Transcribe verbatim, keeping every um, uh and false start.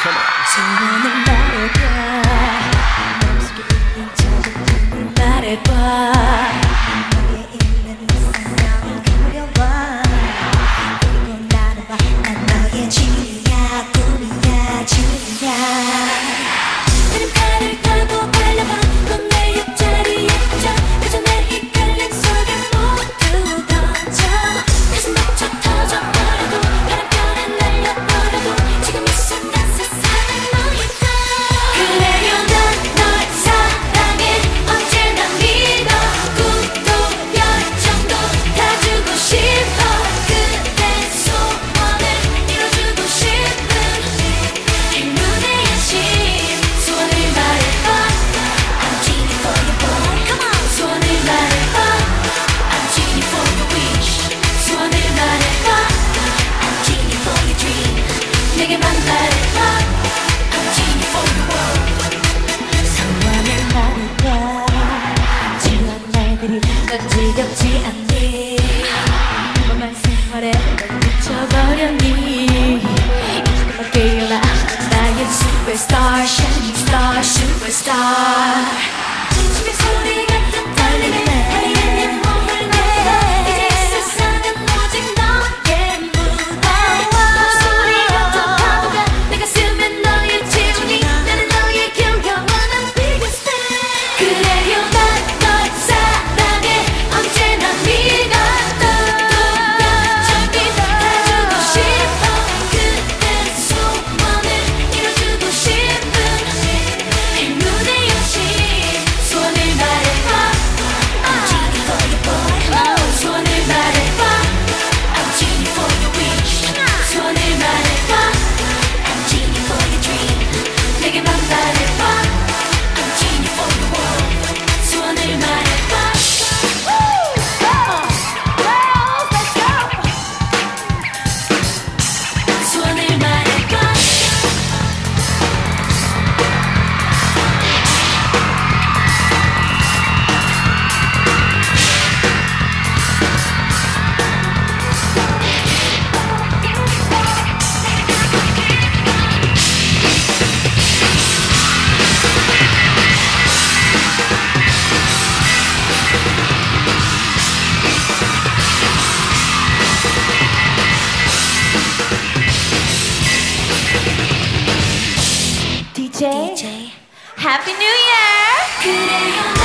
Come on. 소원을 말해봐. 마음속에 있는 작은 꿈을 말해봐. 너의 있는 그 상황을 그려봐. 그리고 나를 봐. 난 너의 주야, 꿈이야, 주야. 나는 팔을 타고 달려봐. 넌 내 옆자리에 앉아. 그저 내 헷갈림 속에 모두 던져. 가슴 벅차 터져버려도 바람결에 날려버려도 지금 이 순간 세상은 너이다. 그래요 난 널 사랑해. 언제나 믿어. 꿈도 열정도 다 주고 싶어. 그대 소원을 이뤄주고 싶은 행운의 여신. 소원을 말해봐. I'm genie for your boy. Come on. 소원을 말해봐. I'm genie for your wish. 소원을 말해봐. I'm genie for your dream. 내게만 말해봐. I'm genie for your world. 소원을 말해봐. 지루한 날들이 넌 지겹지 않니? 평범한 생활에 넌 미쳐버렸니? 이제그만 깨어나. 나의 superstar, shining star, superstar. 심의 소리 같은 떨림에 달리는 내 몸을 내. 이제 이 세상은 오직 너의 무대. 목소리 같은 파도가 내 가슴에 너의 지운이. 나는 너에게 영원한 biggest fan. 그래요 난 널 사랑해. 언제나 믿어. 꿈도 열정이 다 주고 싶어. 그대 소원을 이뤄주고 싶은 행운의 여신. 소원을 말해봐. I'm genie for your boy. 소원을 말해봐. I'm genie for your wish. 소원을 말해봐. I'm genie for your dream. 내게만 말해봐. I'm genie for your world. 소원을 말해봐. 소원을 말해봐. 디제이, Happy New Year! 그래요